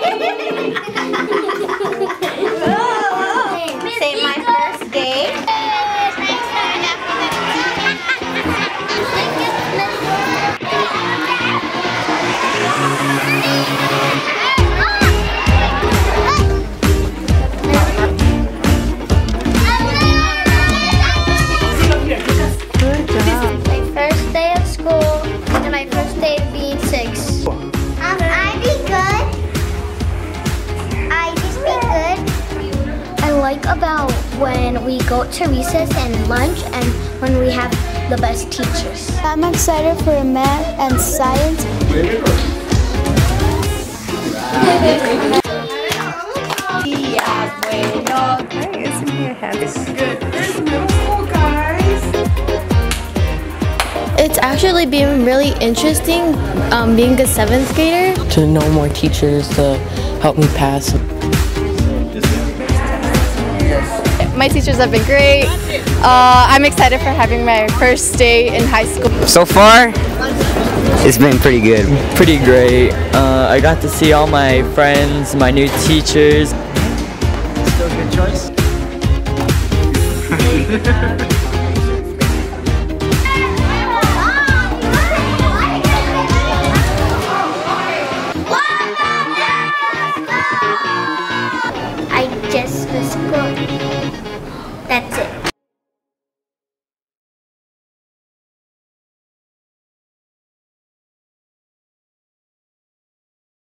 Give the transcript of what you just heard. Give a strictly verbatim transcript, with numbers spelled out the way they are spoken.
Say my first day. About when we go to recess and lunch and when we have the best teachers. I'm excited for math and science. It's actually been really interesting um, being a seventh grader. To know more teachers to help me pass. My teachers have been great. Uh, I'm excited for having my first day in high school. So far, it's been pretty good. Pretty great. Uh, I got to see all my friends, my new teachers. Still a good choice. I just was school. That's it.